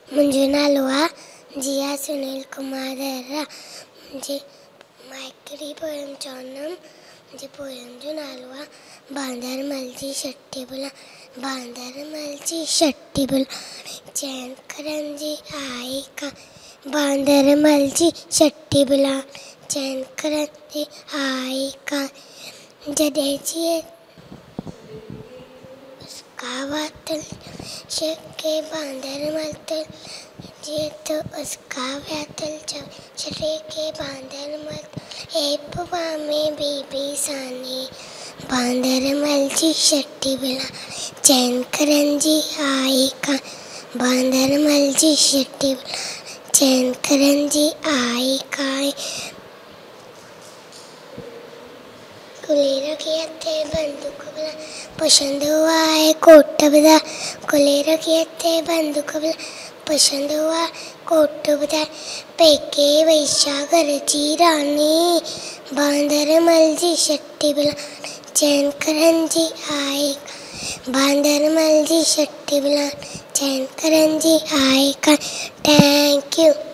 मुंहिंजो नालो आहे जिया सुनील कुमार दर्रा। मुंहिंजे मां हिकिड़ी पोयम चवंदमि। मुंहिंजे पोयम जो नालो आहे बांदरमल जी छटी बुला। बांदरमल जी छटी बुला चैन करन जी आई का। बांदरमल जी छटी बुला चैन करन जी आई का। जॾहिं जीअं उसका वातल के बांदरमल तल जे तो उसका व्यातल छठे के बांदरमल ए पुआ में बीबी सानी। बांदरमल जी छटी बुला चैन करन जी आई का। बांदरमल जी छटी बुला चैन करन जी आई का। कुलेर के हथे बंदूक बुला पसंद हुआ है कोट बदा। कुलेर के हथे बंदूक बुला पसंद हुआ कोट बदा। पेके वैशा घर जी रानी। बांदरमल जी छटी बुला चैन करन जी आई का। बांदरमल जी छटी बुला चैन करन जी आई का। Thank you.